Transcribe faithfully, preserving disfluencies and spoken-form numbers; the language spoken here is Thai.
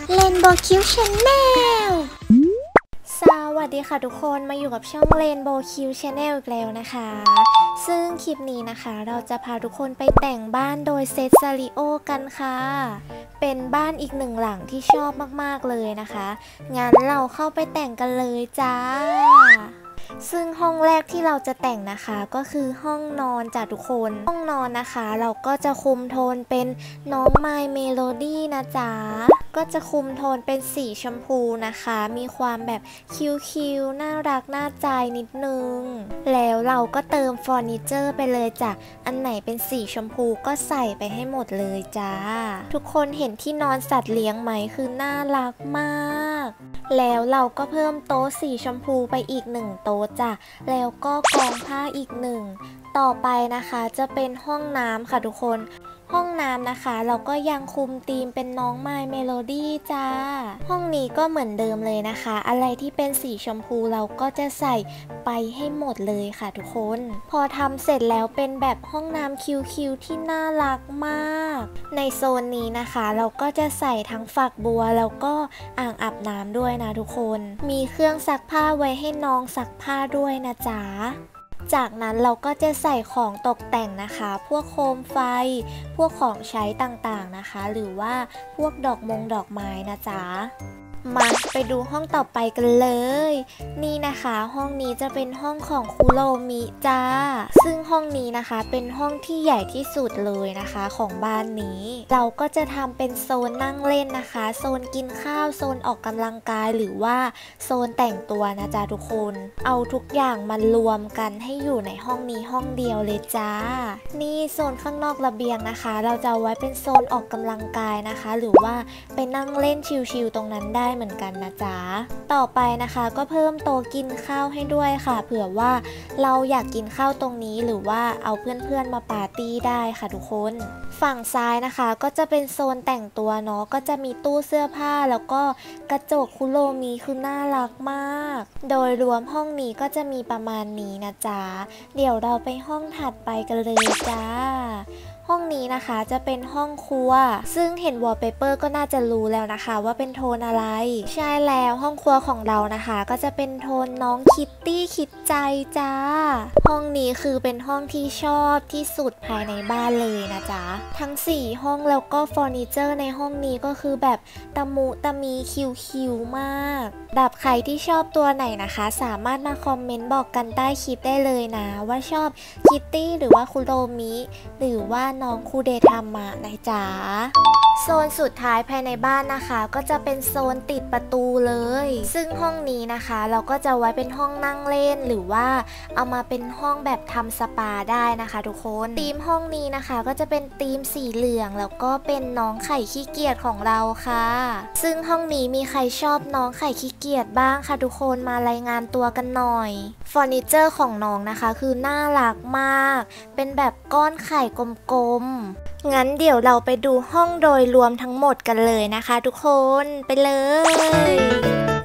เรนโบว์คิวชาแนลสวัสดีค่ะทุกคนมาอยู่กับช่องเรนโบว์คิวชาแนลอีกแล้วนะคะซึ่งคลิปนี้นะคะเราจะพาทุกคนไปแต่งบ้านโดยเซตซาริโอกันค่ะเป็นบ้านอีกหนึ่งหลังที่ชอบมากๆเลยนะคะงั้นเราเข้าไปแต่งกันเลยจ้าซึ่งห้องแรกที่เราจะแต่งนะคะก็คือห้องนอนจ้ะทุกคนห้องนอนนะคะเราก็จะคุมโทนเป็นน้องไมล์เมโลดี้นะจ๊ะก็จะคุมโทนเป็นสีชมพูนะคะมีความแบบคิ้วๆน่ารักน่าใจนิดนึงแล้วเราก็เติมเฟอร์นิเจอร์ไปเลยจ้ะอันไหนเป็นสีชมพูก็ใส่ไปให้หมดเลยจ้าทุกคนเห็นที่นอนสัตว์เลี้ยงไหมคือน่ารักมากแล้วเราก็เพิ่มโต๊ะสีชมพูไปอีกหนึ่งโต๊ะจ้ะแล้วก็กองผ้าอีกหนึ่งต่อไปนะคะจะเป็นห้องน้ำค่ะทุกคนห้องน้ำนะคะเราก็ยังคุมธีมเป็นน้องไมล์เมโลดี้จ้าห้องนี้ก็เหมือนเดิมเลยนะคะอะไรที่เป็นสีชมพูเราก็จะใส่ไปให้หมดเลยค่ะทุกคนพอทำเสร็จแล้วเป็นแบบห้องน้ำคิวๆที่น่ารักมากในโซนนี้นะคะเราก็จะใส่ทั้งฝักบัวแล้วก็อ่างอาบน้ำด้วยนะทุกคนมีเครื่องซักผ้าไว้ให้น้องซักผ้าด้วยนะจ๊ะจากนั้นเราก็จะใส่ของตกแต่งนะคะพวกโคมไฟพวกของใช้ต่างๆนะคะหรือว่าพวกดอกมงดอกไม้นะจ๊ะมาไปดูห้องต่อไปกันเลยนี่นะคะห้องนี้จะเป็นห้องของคุโรมิจ้าซึ่งห้องนี้นะคะเป็นห้องที่ใหญ่ที่สุดเลยนะคะของบ้านนี้เราก็จะทำเป็นโซนนั่งเล่นนะคะโซนกินข้าวโซนออกกำลังกายหรือว่าโซนแต่งตัวนะจ๊ะทุกคนเอาทุกอย่างมารวมกันให้อยู่ในห้องนี้ห้องเดียวเลยจ้านี่โซนข้างนอกระเบียงนะคะเราจะเอาไว้เป็นโซนออกกำลังกายนะคะหรือว่าไปนั่งเล่นชิลๆตรงนั้นได้เหมือนกันนะจ๊ะต่อไปนะคะก็เพิ่มโต๊ะกินข้าวให้ด้วยค่ะเผื่อว่าเราอยากกินข้าวตรงนี้หรือว่าเอาเพื่อนๆมาปาร์ตี้ได้ค่ะทุกคนฝั่งซ้ายนะคะก็จะเป็นโซนแต่งตัวเนาะก็จะมีตู้เสื้อผ้าแล้วก็กระจกคุโรมิคือน่ารักมากโดยรวมห้องนี้ก็จะมีประมาณนี้นะจ๊ะเดี๋ยวเราไปห้องถัดไปกันเลยจ้าห้องนี้นะคะจะเป็นห้องครัวซึ่งเห็นวอลเปเปอร์ก็น่าจะรู้แล้วนะคะว่าเป็นโทนอะไรใช่แล้วห้องครัวของเรานะคะก็จะเป็นโทนน้องคิตตี้คิดใจจ้าห้องนี้คือเป็นห้องที่ชอบที่สุดภายในบ้านเลยนะจ๊ะทั้งสี่ห้องแล้วก็เฟอร์นิเจอร์ในห้องนี้ก็คือแบบตะมุตะมีคิวๆมากแบบใครที่ชอบตัวไหนนะคะสามารถมาคอมเมนต์บอกกันใต้คลิปได้เลยนะว่าชอบคิตตี้หรือว่าคุโรมิหรือว่าน้องคูเดทามะนะจ๊ะโซนสุดท้ายภายในบ้านนะคะก็จะเป็นโซนติดประตูเลยซึ่งห้องนี้นะคะเราก็จะไว้เป็นห้องนั่งเล่นหรือว่าเอามาเป็นห้องแบบทำสปาได้นะคะทุกคนธีมห้องนี้นะคะก็จะเป็นธีมสีเหลืองแล้วก็เป็นน้องไข่ขี้เกียจของเราค่ะซึ่งห้องนี้มีใครชอบน้องไข่ขี้เกียจบ้างค่ะทุกคนมารายงานตัวกันหน่อยเฟอร์นิเจอร์ของน้องนะคะคือน่ารักมากเป็นแบบก้อนไข่กลมๆงั้นเดี๋ยวเราไปดูห้องโดยรวมทั้งหมดกันเลยนะคะทุกคนไปเลย